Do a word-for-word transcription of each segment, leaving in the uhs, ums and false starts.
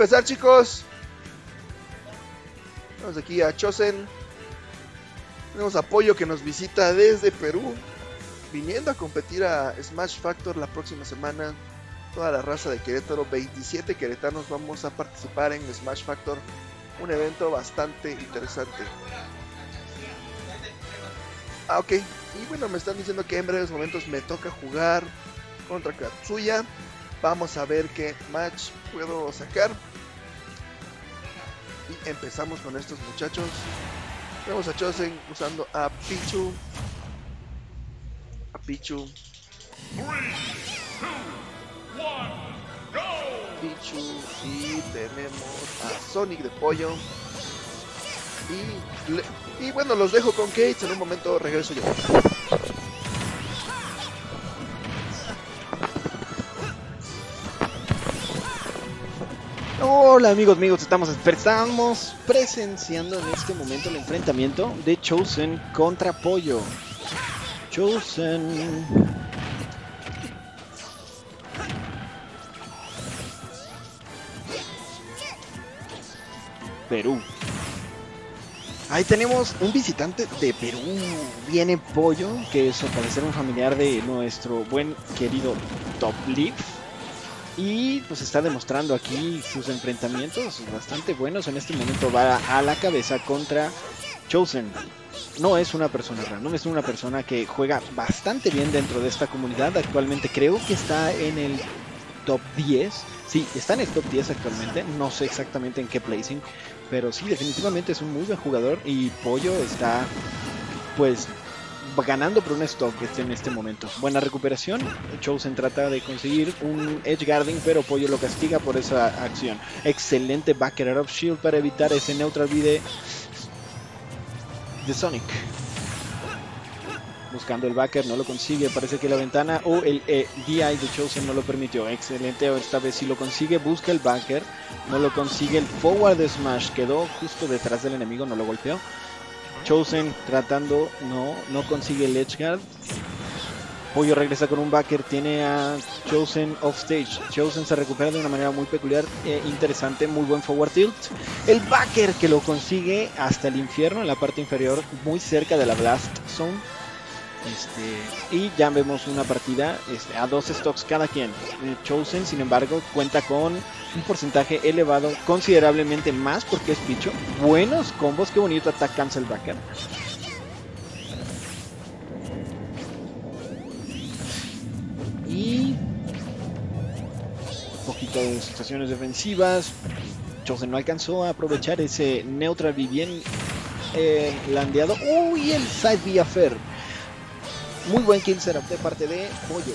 empezar, chicos. Vamos aquí a Chosen. Tenemos apoyo que nos visita desde Perú, viniendo a competir a Smash Factor la próxima semana. Toda la raza de Querétaro, veintisiete queretanos vamos a participar en Smash Factor, un evento bastante interesante. Ah, ok. Y bueno, me están diciendo que en breves momentos me toca jugar contra Katsuya. Vamos a ver qué match puedo sacar. Y empezamos con estos muchachos. Vemos a Chosen usando a Pichu. A Pichu. Pichu. Y tenemos a Sonic de pollo. Y, le, y bueno, los dejo con Kates. En un momento regreso yo. Hola amigos, amigos, estamos, estamos presenciando en este momento el enfrentamiento de Chosen contra Pollo. Chosen. Perú. Ahí tenemos un visitante de Perú. Viene Pollo, que es al parecer un familiar de nuestro buen querido Top Leaf. Y pues está demostrando aquí sus enfrentamientos bastante buenos. En este momento va a la cabeza contra Chosen. No es una persona random, es una persona que juega bastante bien dentro de esta comunidad. Actualmente creo que está en el top diez. Sí, está en el top diez actualmente. No sé exactamente en qué placing, pero sí, definitivamente es un muy buen jugador. Y Pollo está pues ganando por un stock en este momento. Buena recuperación. Chosen trata de conseguir un edge guarding, pero Pollo lo castiga por esa acción. Excelente backer out of shield para evitar ese neutral B de, de Sonic. Buscando el backer, no lo consigue. Parece que la ventana o el eh, D I de Chosen no lo permitió. Excelente, esta vez sí lo consigue. Busca el backer, no lo consigue. El forward de Smash quedó justo detrás del enemigo, no lo golpeó. Chosen tratando, no, no consigue el edge guard. Pollo regresa con un backer, tiene a Chosen off stage. Chosen se recupera de una manera muy peculiar, eh, interesante, muy buen forward tilt. El backer que lo consigue hasta el infierno en la parte inferior, muy cerca de la blast zone. Este, y ya vemos una partida este, a dos stocks cada quien. eh, Chosen, sin embargo, cuenta con un porcentaje elevado, considerablemente más porque es Pichu. Buenos combos, qué bonito attack cancel backer. Y un poquito de situaciones defensivas. Chosen no alcanzó a aprovechar ese neutral B bien eh, landeado. Uy, el side B affair. Muy buen kill setup de parte de Pollo.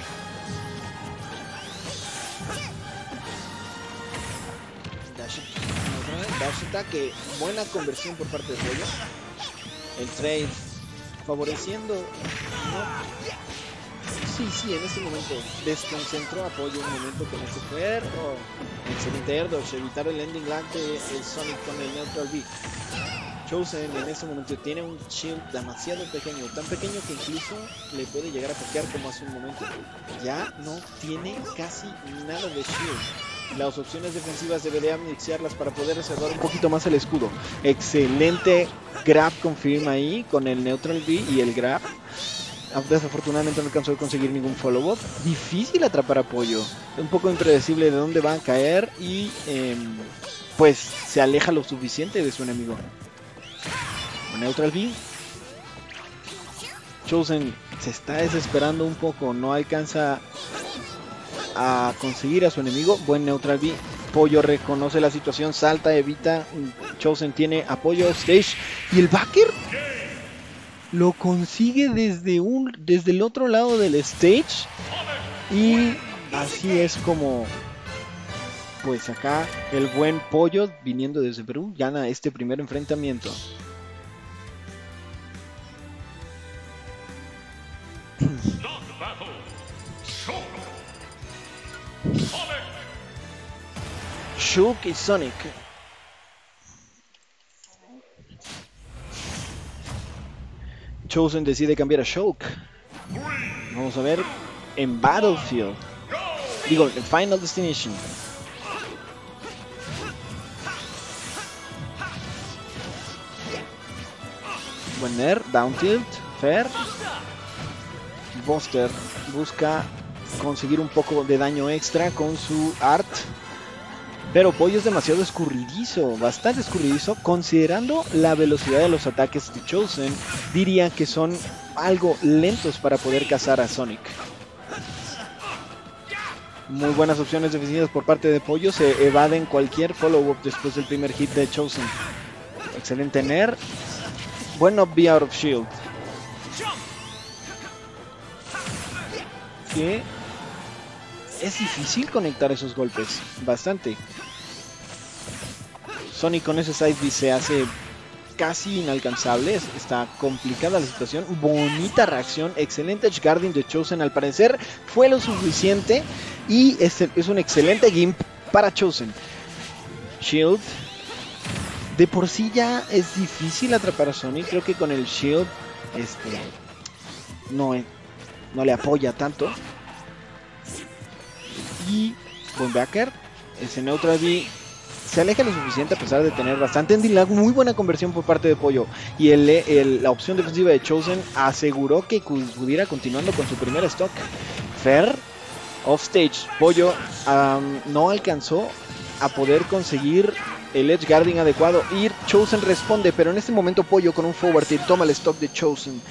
Dash, dash ataque, buena conversión por parte de Pollo. El trade favoreciendo. No. Sí, sí, en este momento desconcentró a Pollo un momento con ese fair. Oh, excelente airdodge, evitar el ending lag de el Sonic con el neutral B. Chosen en este momento tiene un shield demasiado pequeño, tan pequeño que incluso le puede llegar a toquear como hace un momento. Ya no tiene casi nada de shield. Las opciones defensivas debería mixearlas para poder reservar un poquito más el escudo. Excelente grab confirm ahí con el neutral B y el grab. Desafortunadamente no alcanzó a conseguir ningún follow-up. Difícil atrapar a Pollo. Un poco impredecible de dónde va a caer y eh, pues se aleja lo suficiente de su enemigo. Neutral B. Chosen se está desesperando un poco, no alcanza a conseguir a su enemigo. Buen neutral B. Pollo reconoce la situación, salta, evita. Chosen tiene apoyo stage y el backer lo consigue desde un desde el otro lado del stage y así es como pues acá el buen Pollo viniendo desde Perú gana este primer enfrentamiento. Shulk y Sonic. Chosen decide cambiar a Shulk. Vamos a ver en Battlefield. Digo, en Final Destination. Buen Nair, down tilt, fair. Buster busca conseguir un poco de daño extra con su art. Pero Pollo es demasiado escurridizo, bastante escurridizo. Considerando la velocidad de los ataques de Chosen, diría que son algo lentos para poder cazar a Sonic. Muy buenas opciones defensivas por parte de Pollo. Se evaden cualquier follow-up después del primer hit de Chosen. Excelente Nair. Buen up B out of shield. Que es difícil conectar esos golpes. Bastante. Sonic con ese side B se hace casi inalcanzable. Está complicada la situación. Bonita reacción. Excelente edge guarding de Chosen. Al parecer fue lo suficiente. Y es, es un excelente gimp para Chosen. Shield. De por sí ya es difícil atrapar a Sonic. Creo que con el shield este, no, no le apoya tanto. Y buen backer. Ese neutral B se aleja lo suficiente a pesar de tener bastante ending lag. Muy buena conversión por parte de Pollo. Y el, el, la opción defensiva de Chosen aseguró que pudiera continuando con su primer stock. Fair. Offstage. Pollo um, no alcanzó a poder conseguir el edge guarding adecuado. Y Chosen responde. Pero en este momento Pollo con un forward tilt toma el stock de Chosen.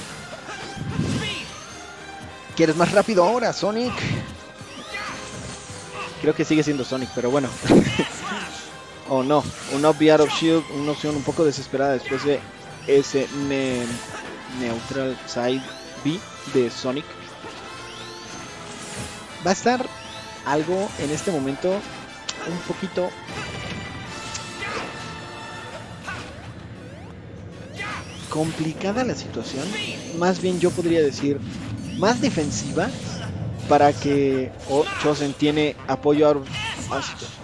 ¿Quieres más rápido ahora, Sonic? Creo que sigue siendo Sonic, pero bueno. Oh no, un up B out of shield, una opción un poco desesperada después de ese ne neutral side B de Sonic. Va a estar algo en este momento un poquito complicada la situación. Más bien yo podría decir más defensiva. Para que oh, Chosen tiene apoyo a...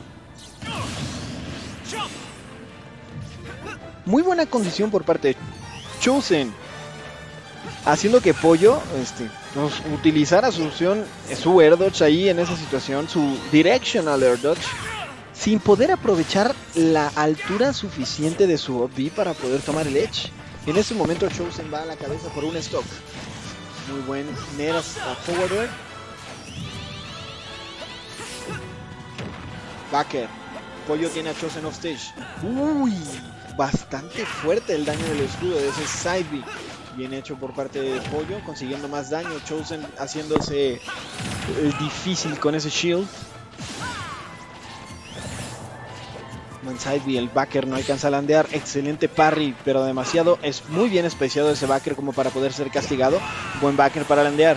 Muy buena condición por parte de Chosen. Haciendo que Pollo este, nos utilizara su opción, su air dodge ahí en esa situación. Su directional air dodge. Sin poder aprovechar la altura suficiente de su up B para poder tomar el edge. En ese momento Chosen va a la cabeza por un stock. Muy buen Nair a forward. Backer. Pollo tiene a Chosen off stage. Uy, bastante fuerte el daño del escudo de ese side B. Bien hecho por parte de Pollo, consiguiendo más daño. Chosen haciéndose el difícil con ese shield. Buen side B, el backer no alcanza a landear. Excelente parry, pero demasiado. Es muy bien especiado ese backer como para poder ser castigado. Buen backer para landear.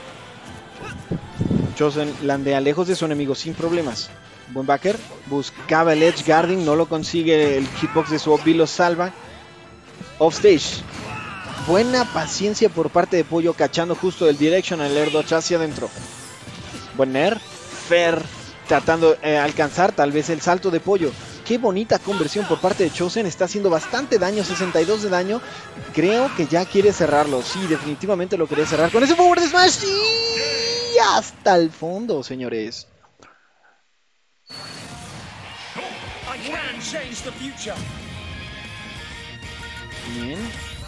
Chosen landea lejos de su enemigo sin problemas. Buen backer, buscaba el edge guarding, no lo consigue, el hitbox de su up B lo salva. Offstage. Buena paciencia por parte de Pollo, cachando justo el directional air dodge hacia adentro. Buen Nair. Fair, tratando de eh, alcanzar tal vez el salto de Pollo. Qué bonita conversión por parte de Chosen, está haciendo bastante daño, sesenta y dos de daño. Creo que ya quiere cerrarlo, sí, definitivamente lo quería cerrar con ese forward smash. Y hasta el fondo, señores. Bien.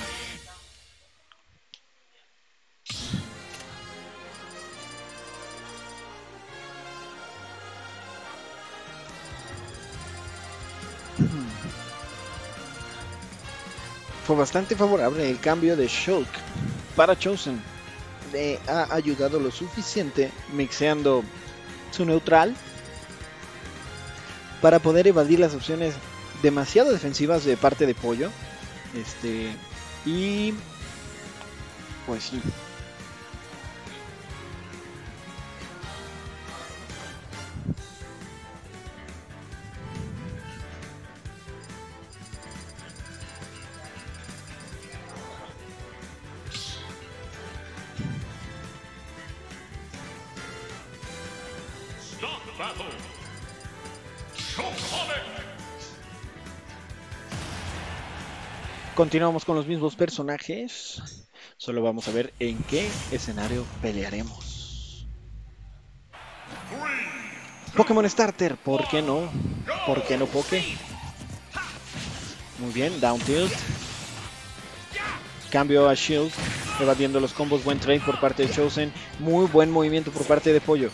Fue bastante favorable el cambio de Shulk para Chosen. Le ha ayudado lo suficiente mixeando su neutral para poder evadir las opciones demasiado defensivas de parte de Pollo. Este y pues sí. Continuamos con los mismos personajes. Solo vamos a ver en qué escenario pelearemos. Pokémon Starter, ¿por qué no? ¿Por qué no Poké? Muy bien, down tilt. Cambio a Shield, evadiendo los combos. Buen trade por parte de Chosen. Muy buen movimiento por parte de Pollo.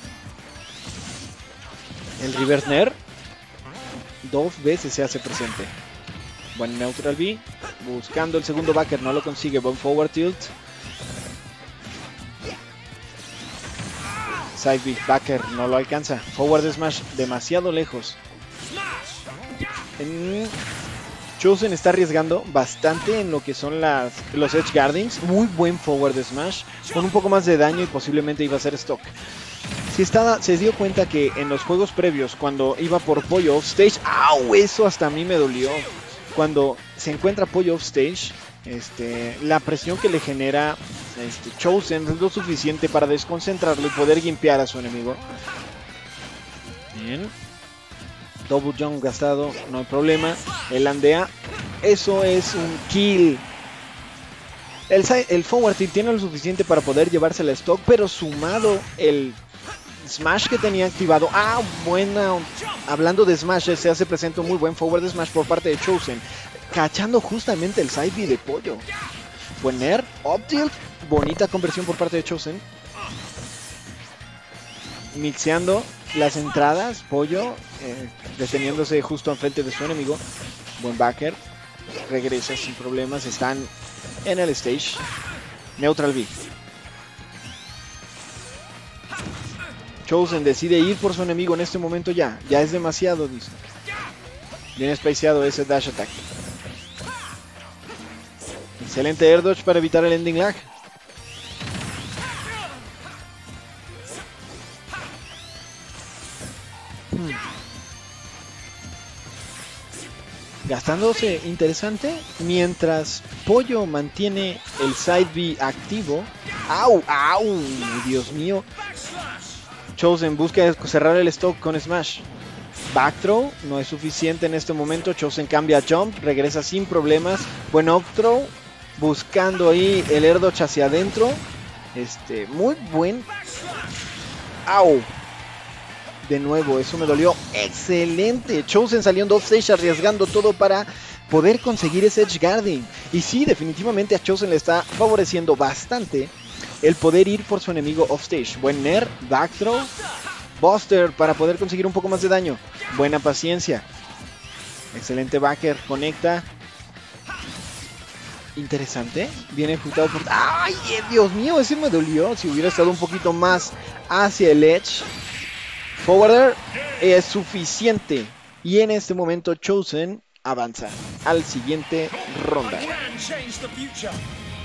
El reverse nair dos veces se hace presente. Buen neutral B. Buscando el segundo backer, no lo consigue. Buen forward tilt. Side B, backer, no lo alcanza. Forward smash, demasiado lejos. En... Chosen está arriesgando bastante en lo que son las, los edge guardings. Muy buen forward smash, con un poco más de daño y posiblemente iba a ser stock. Si estaba, se dio cuenta que en los juegos previos, cuando iba por Pollo offstage, ¡au! Eso hasta a mí me dolió. Cuando se encuentra Pollo offstage, este, la presión que le genera este, Chosen es lo suficiente para desconcentrarlo y poder gimpear a su enemigo. Bien. Double jump gastado, no hay problema. El andea, eso es un kill. El, el forward tilt tiene lo suficiente para poder llevarse la stock, pero sumado el smash que tenía activado. Ah, buena. Hablando de smash, se hace presente un muy buen forward smash por parte de Chosen, cachando justamente el side B de Pollo. Buen nair, up tilt, bonita conversión por parte de Chosen. Mixeando las entradas, Pollo, eh, deteniéndose justo enfrente de su enemigo. Buen backer, regresa sin problemas, están en el stage. Neutral B. Chosen decide ir por su enemigo en este momento ya, ya es demasiado, dice. Bien spaceado ese dash attack. Excelente air dodge para evitar el ending lag. Hmm. Gastándose interesante mientras Pollo mantiene el side B activo. ¡Au! ¡Au! Dios mío. Chosen busca cerrar el stock con smash. Back throw no es suficiente en este momento. Chosen cambia a jump, regresa sin problemas. Buen up throw, buscando ahí el air dodge hacia adentro. Este, muy buen. ¡Au! De nuevo, eso me dolió. Excelente. Chosen salió en dos stage arriesgando todo para poder conseguir ese edge guarding. Y sí, definitivamente a Chosen le está favoreciendo bastante el poder ir por su enemigo offstage. Buen nair, back throw, buster para poder conseguir un poco más de daño. Buena paciencia. Excelente backer, conecta. Interesante. Viene ejecutado por... ¡Ay, Dios mío! Ese me dolió. Si hubiera estado un poquito más hacia el edge. Forwarder es suficiente. Y en este momento Chosen avanza al siguiente ronda.